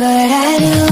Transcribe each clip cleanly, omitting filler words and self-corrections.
what I do.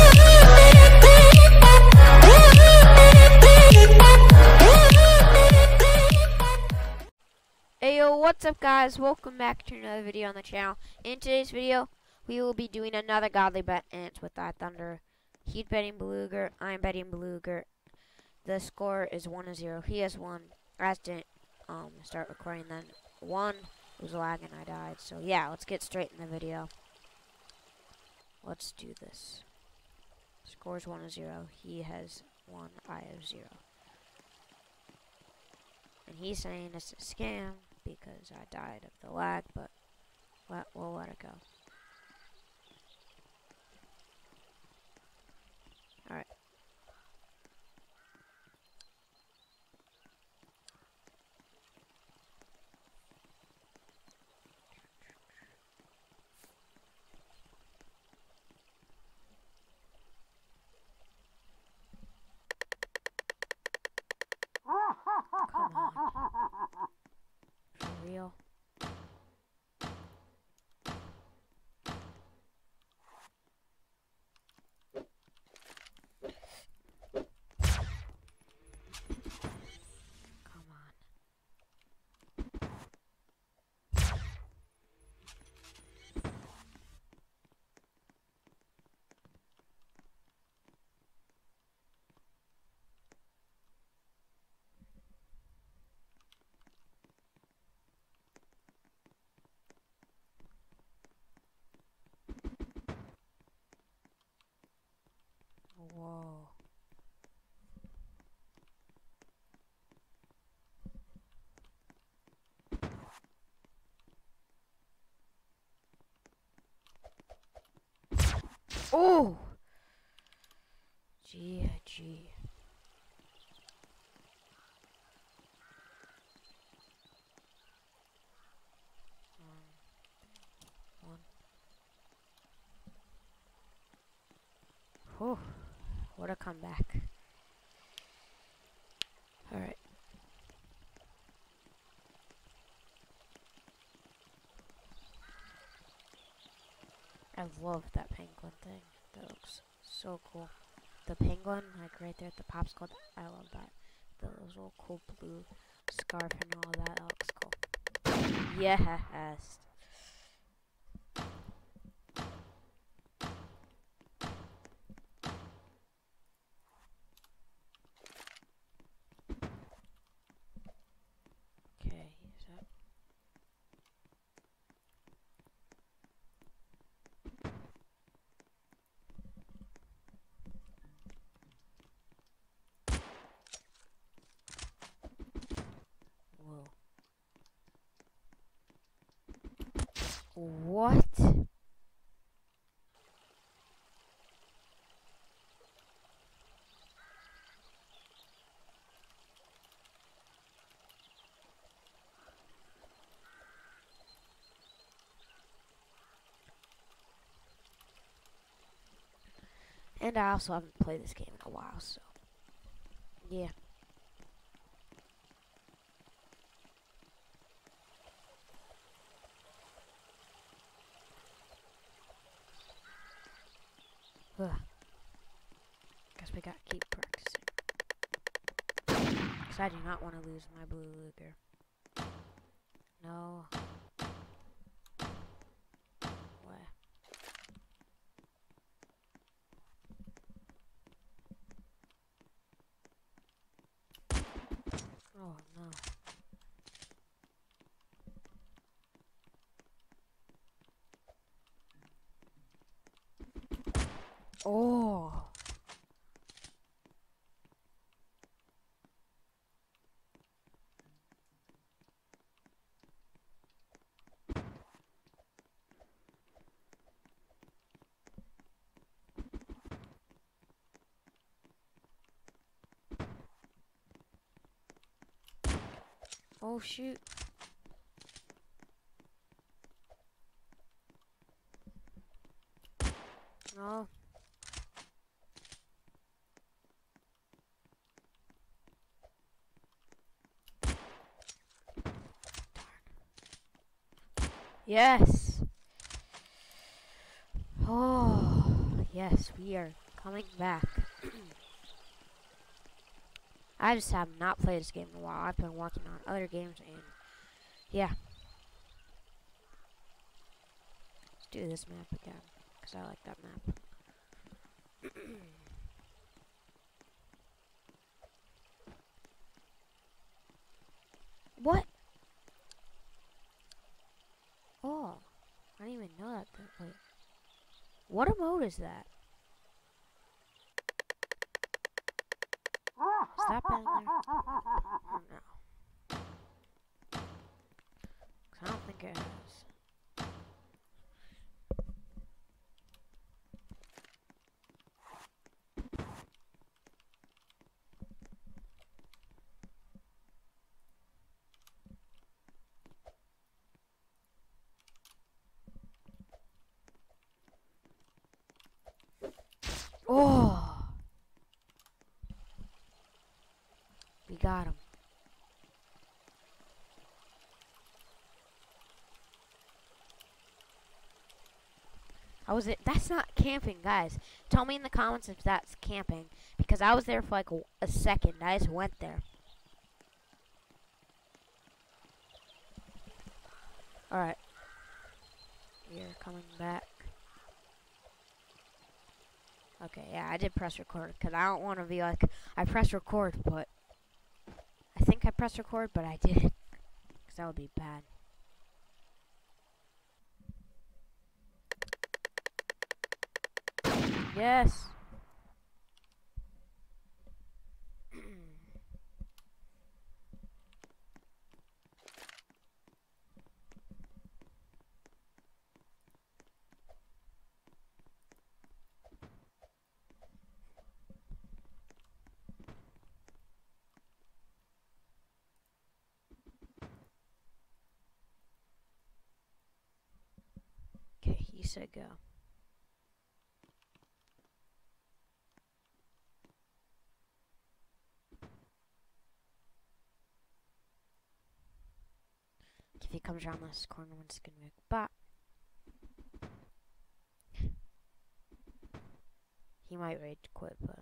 Hey yo, what's up guys? Welcome back to another video on the channel. In today's video, we will be doing another godly bet, and it's with that Thunder. He's betting Beluga, I'm betting Beluga. The score is 1-0. He has won. I didn't start recording then. One, it was lagging, I died. So yeah, let's get straight in the video. Let's do this. Score's 1-0. He has 1, I have 0. And he's saying it's a scam because I died of the lag, but we'll let it go. Alright. Come on. For real? Come on. Whoa. Oh! G. One. Whew. What a comeback. Alright. I love that penguin thing. That looks so cool. The penguin, like right there at the popsicle, I love that. Those little cool blue scarf and all that looks cool. Yes. Okay, he's up. Whoa. What? And I also haven't played this game in a while, so yeah. Ugh. Guess we gotta keep practicing. Because I do not want to lose my Beluga. No. Where? Oh no. Oh. Oh shoot. No. Yes. Oh. Yes, we are coming back. I just have not played this game in a while. I've been working on other games and yeah. Let's do this map again because I like that map. What? Oh, I didn't even know that. Wait, what emote is that? Has that been in there? I don't know. 'Cause I don't think it has. Oh, we got him. How was it? That's not camping, guys. Tell me in the comments if that's camping, because I was there for like a second. I just went there. Alright. We are coming back. Okay, yeah, I did press record, because I don't want to be like, I pressed record, but I think I pressed record, but I didn't, because that would be bad. Yes. Okay, he said go. If he comes around this corner, it's gonna be like, bop. He might rage quit, but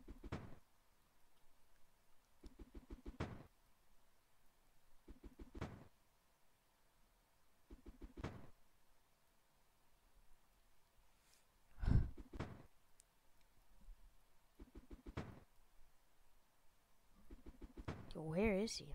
where is he?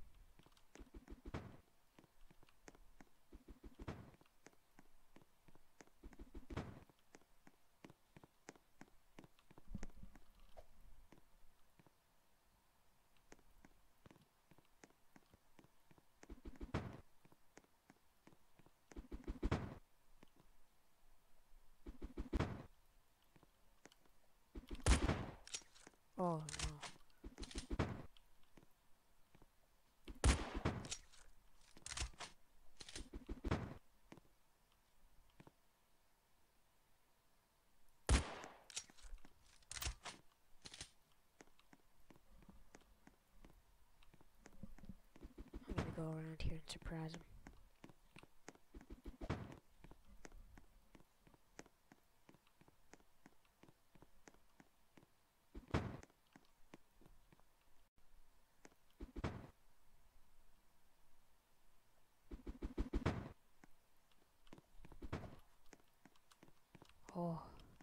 Oh no. I'm gonna go around here and surprise him. Oh.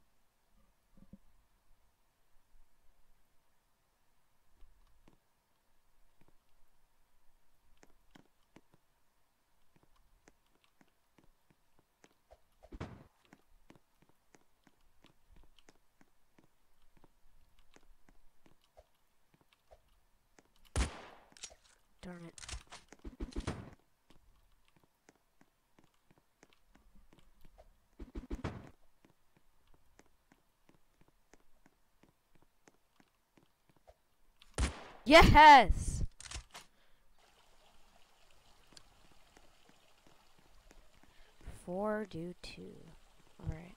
Darn it. Yes! 4 do 2. Alright.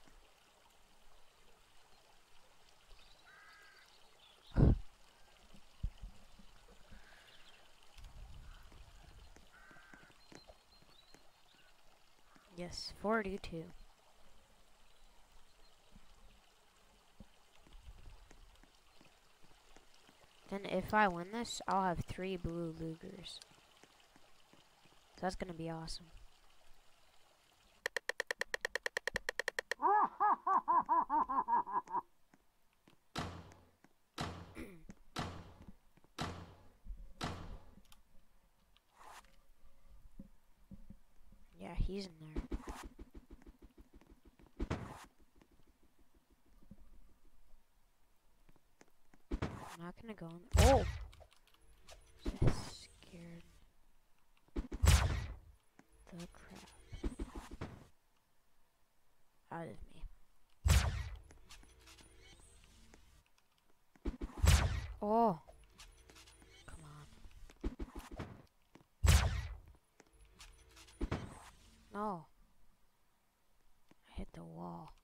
Yes, 4 do 2. Then if I win this, I'll have 3 blue Lugers. So that's gonna be awesome. Yeah, he's in there. I'm not gonna go in. Oh! Just scared the crap out of me. Oh! Come on. No. I hit the wall.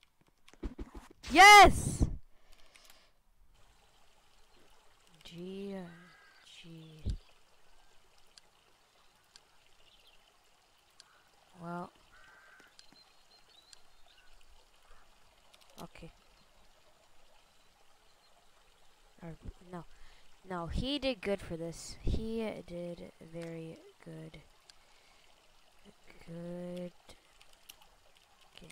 Yes! G. Well. Okay. Or, no. No, he did good for this. He did very good. Good game.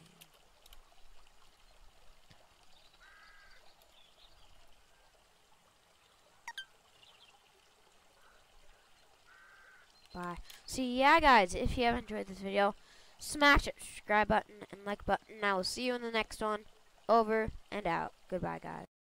Bye. So yeah, guys, if you have enjoyed this video, smash that subscribe button and like button. I will see you in the next one. Over and out. Goodbye, guys.